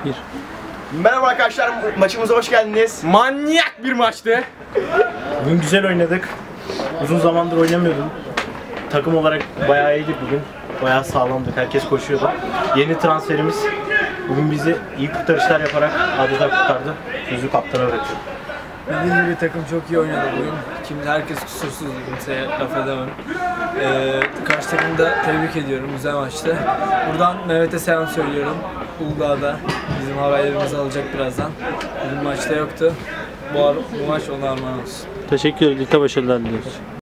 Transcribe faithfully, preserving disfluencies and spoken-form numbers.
Bir. Merhaba arkadaşlar, maçımıza hoş geldiniz. Manyak bir maçtı. Bugün güzel oynadık. Uzun zamandır oynamıyordum. Takım olarak bayağı iyiydik bugün. Bayağı sağlamdık. Herkes koşuyordu. Yeni transferimiz bugün bizi iyi kurtarışlar yaparak adeta kurtardı. Sözü kaptana bırakıyorum. Dediğim gibi takım çok iyi oynadı bugün. Şimdi herkes kusursuzdu, kimseye laf edemem. Ee, karşı takımı da tebrik ediyorum, güzel maçtı. Buradan Mehmet'e selam söylüyorum. Uludağ'da bizim haberlerimizi alacak birazdan. Bugün maçta yoktu. Bu, bu maç ona armağan olsun. Teşekkür ederim. Ligde başarılar diliyoruz.